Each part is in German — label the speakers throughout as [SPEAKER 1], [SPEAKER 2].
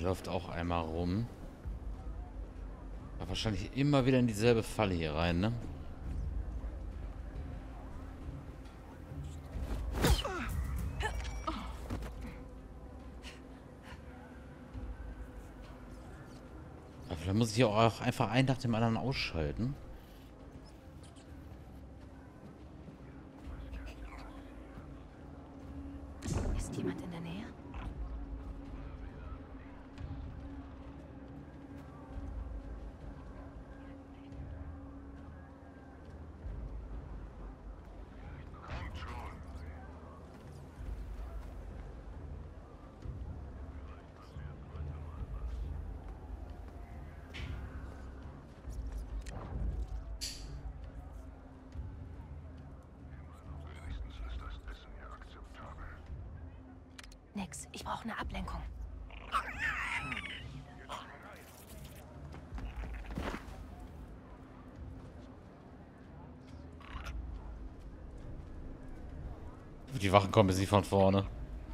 [SPEAKER 1] Der läuft auch einmal rum. Aber wahrscheinlich immer wieder in dieselbe Falle hier rein, ne? Aber vielleicht muss ich hier auch einfach einen nach dem anderen ausschalten.
[SPEAKER 2] Ist jemand in der Nähe? Nix, ich brauche eine Ablenkung.
[SPEAKER 1] Die Wachen kommen jetzt nicht von vorne.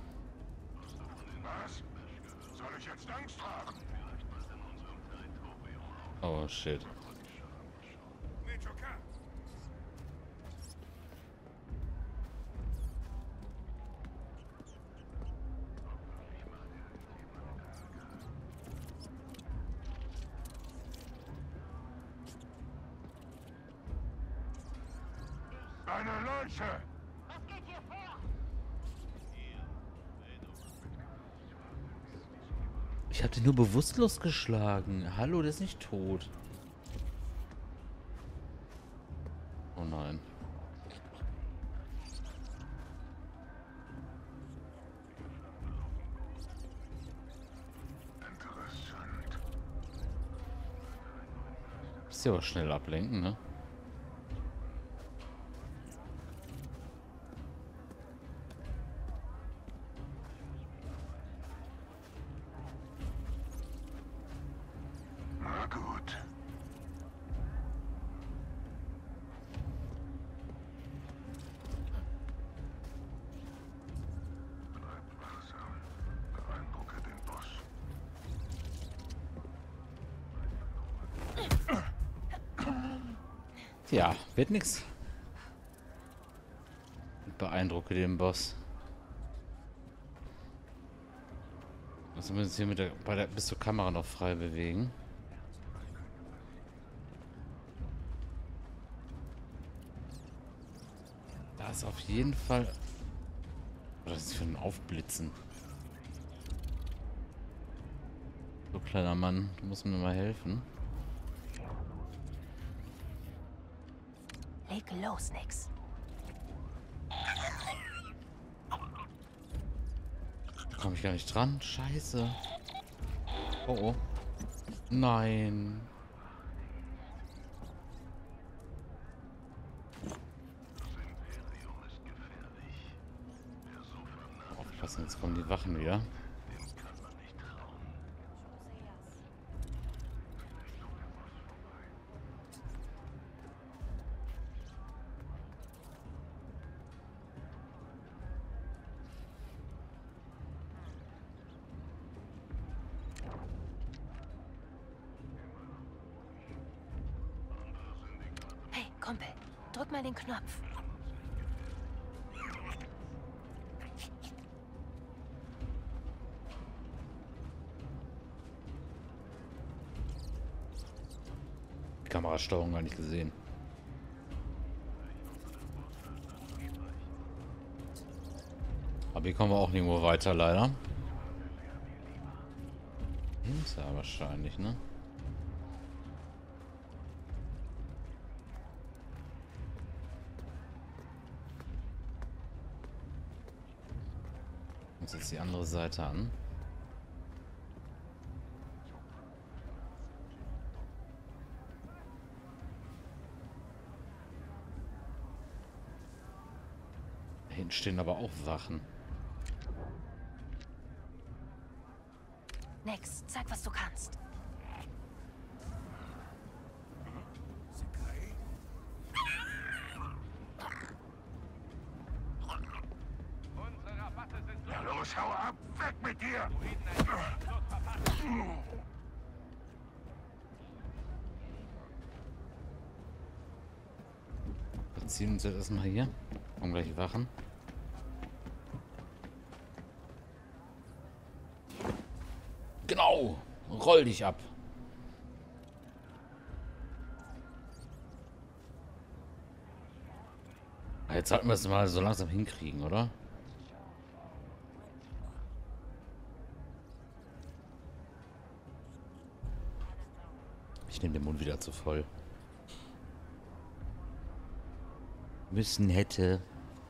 [SPEAKER 3] Was? Soll ich jetzt Angst haben?
[SPEAKER 1] Oh, shit.
[SPEAKER 3] Michoka! Eine Leiche!
[SPEAKER 1] Ich habe den nur bewusstlos geschlagen. Hallo, der ist nicht tot. Oh nein.
[SPEAKER 3] Interessant.
[SPEAKER 1] Ist ja aber schnell ablenken, ne?
[SPEAKER 3] Na gut. Bleib wachsam. Beeindrucke den Boss.
[SPEAKER 1] Ja, wird nix. Beeindrucke den Boss. Also müssen wir uns hier mit bis zur Kamera noch frei bewegen. Da ist auf jeden Fall... Was ist das für ein Aufblitzen? So, kleiner Mann, du musst mir mal helfen.
[SPEAKER 2] Leg los, Nix.
[SPEAKER 1] Da komme ich gar nicht dran. Scheiße. Oh, oh. Nein. Aufpassen, jetzt kommen die Wachen wieder.
[SPEAKER 2] Hey, Kumpel, drück mal den Knopf.
[SPEAKER 1] Die Kamerasteuerung gar nicht gesehen. Aber hier kommen wir auch nirgendwo weiter, leider. Hinter wahrscheinlich, ne? Uns jetzt die andere Seite an. Da hinten stehen aber auch Wachen.
[SPEAKER 2] Nix, sag, was du kannst.
[SPEAKER 3] Na los, hau ab! Weg mit dir!
[SPEAKER 1] ziehen uns jetzt erstmal hier. Kommen gleich Wachen. Genau! Roll dich ab! Jetzt sollten wir es mal so langsam hinkriegen, oder? Ich nehme den Mund wieder zu voll. Müssen hätte.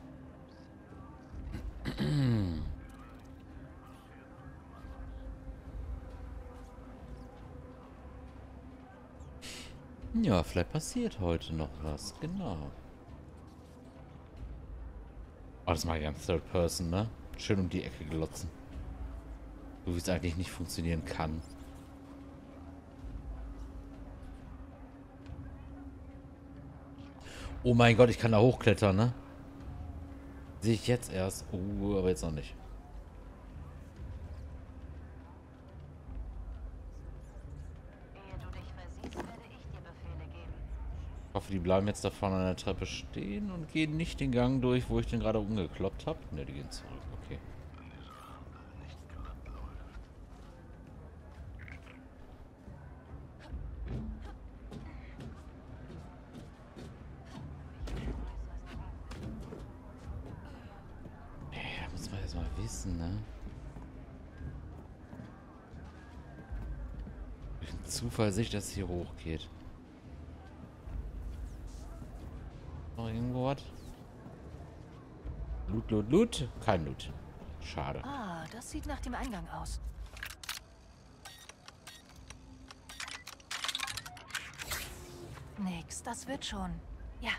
[SPEAKER 1] Ja, vielleicht passiert heute noch was. Genau. Oh, das mache ich an Third Person, ne? Schön um die Ecke glotzen. So wie es eigentlich nicht funktionieren kann. Oh mein Gott, ich kann da hochklettern, ne? Sehe ich jetzt erst. Oh, aber jetzt noch nicht.
[SPEAKER 4] Ehe du dich versiehst, werde ich dir Befehle geben.
[SPEAKER 1] Ich hoffe, die bleiben jetzt da vorne an der Treppe stehen und gehen nicht den Gang durch, wo ich den gerade umgekloppt habe. Ne, die gehen zurück. Okay. Ja, muss man jetzt mal wissen, ne? Durch einen Zufall sich, dass es hier hochgeht. Noch irgendwo was? Loot, Loot, Loot. Kein Loot. Schade.
[SPEAKER 2] Ah, das sieht nach dem Eingang aus. Nix, das wird schon. Ja,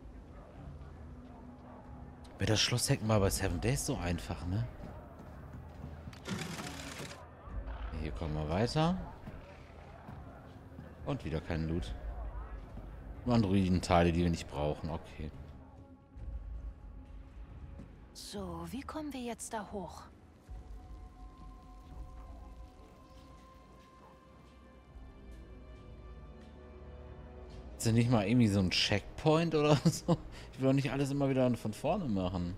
[SPEAKER 1] Wäre das Schlosshacken mal bei 7 Days so einfach, ne? Hier kommen wir weiter. Und wieder kein Loot. Nur Androiden-Teile, die wir nicht brauchen. Okay.
[SPEAKER 2] so, wie kommen wir jetzt da hoch?
[SPEAKER 1] Ist denn nicht mal irgendwie so ein Checkpoint oder so? Ich will doch nicht alles immer wieder von vorne machen.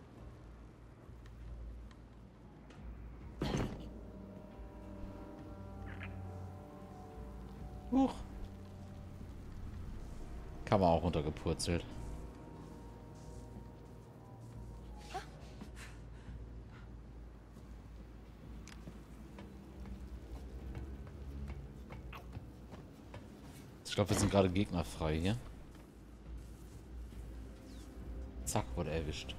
[SPEAKER 1] Huch. Kann man auch runtergepurzelt. Ich glaube, wir sind gerade gegnerfrei hier. Zack, wurde erwischt.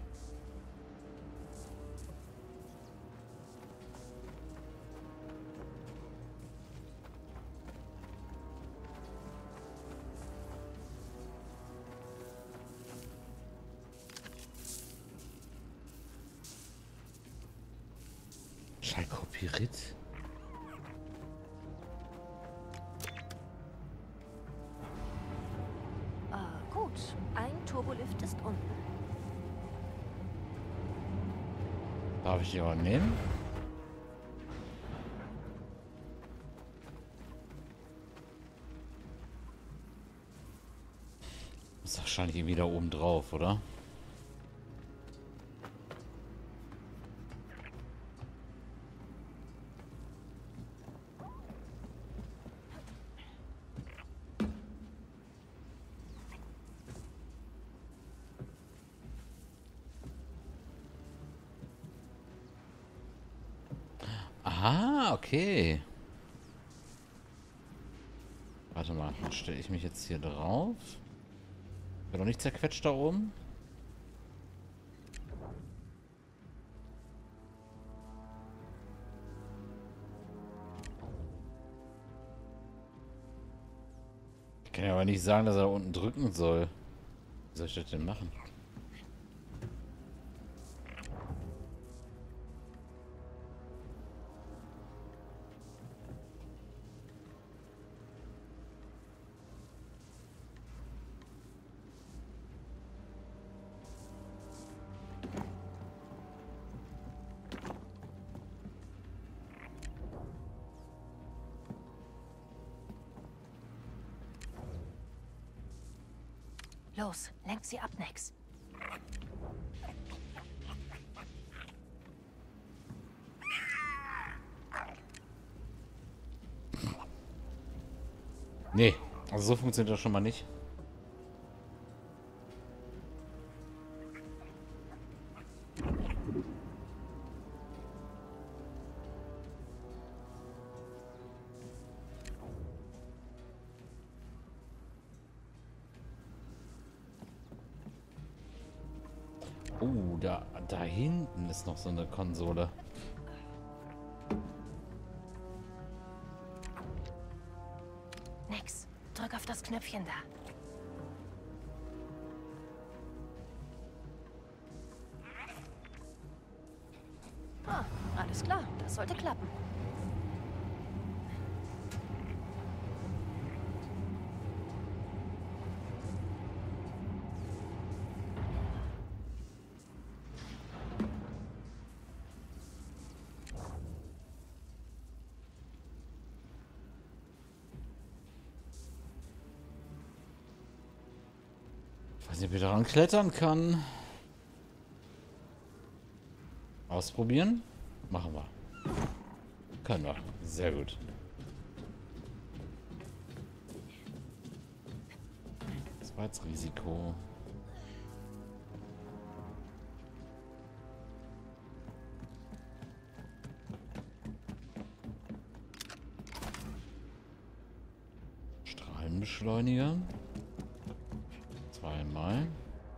[SPEAKER 1] Schalkopirit.
[SPEAKER 2] Gut, ein Turbolift ist unten.
[SPEAKER 1] Darf ich die auch nehmen? Ist wahrscheinlich irgendwie da oben drauf, oder? Aha, okay. Warte mal, dann stelle ich mich jetzt hier drauf. Wird doch nicht zerquetscht da oben? Ich kann ja aber nicht sagen, dass er da unten drücken soll. Wie soll ich das denn machen?
[SPEAKER 2] Los, lenk sie ab, Nex.
[SPEAKER 1] Nee, also so funktioniert das schon mal nicht. Da hinten ist noch so eine Konsole.
[SPEAKER 2] Nex, drück auf das Knöpfchen da. Ah, alles klar, das sollte klappen.
[SPEAKER 1] Ich weiß nicht, ob ich daran klettern kann. Ausprobieren? Machen wir. Können wir. Sehr gut. Das war jetzt Risiko. Strahlenbeschleuniger. Zweimal.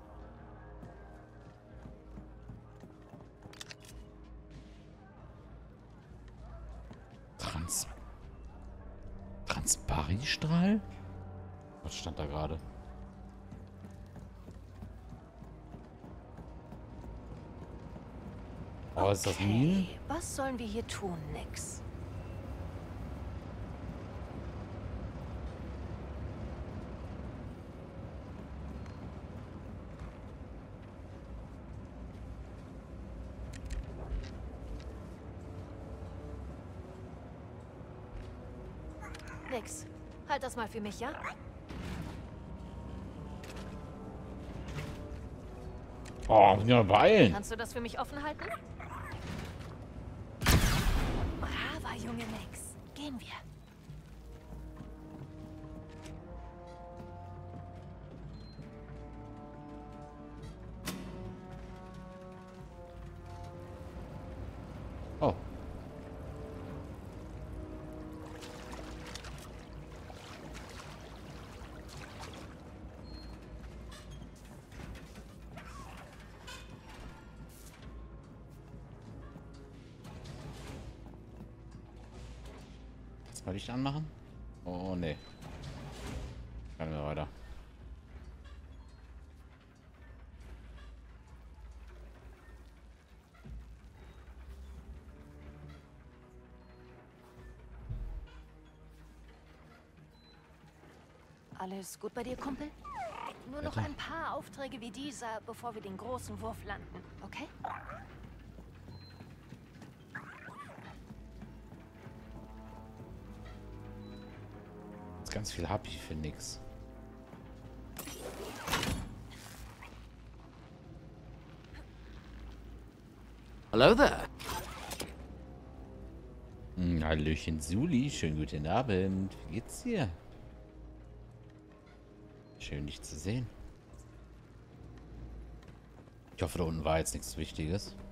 [SPEAKER 1] Transparistrahl? Was stand da gerade? Oh, ist das Minen?
[SPEAKER 2] Okay, was sollen wir hier tun, Nex? Nix. Halt das mal für mich, ja?
[SPEAKER 1] Oh, muss ich mal beeilen.
[SPEAKER 2] Kannst du das für mich offen halten? Braver Junge Nix. Gehen wir.
[SPEAKER 1] Oh. Jetzt mal Licht anmachen? Oh, nee. Können wir weiter.
[SPEAKER 2] Alles gut bei dir, Kumpel? Nur noch ein paar Aufträge wie dieser, bevor wir den großen Wurf landen, okay?
[SPEAKER 1] Ist ganz viel Happy für nix.
[SPEAKER 5] Hello there.
[SPEAKER 1] Hallöchen Suli, schönen guten Abend. Wie geht's dir? Schön, dich zu sehen. Ich hoffe, da unten war jetzt nichts Wichtiges.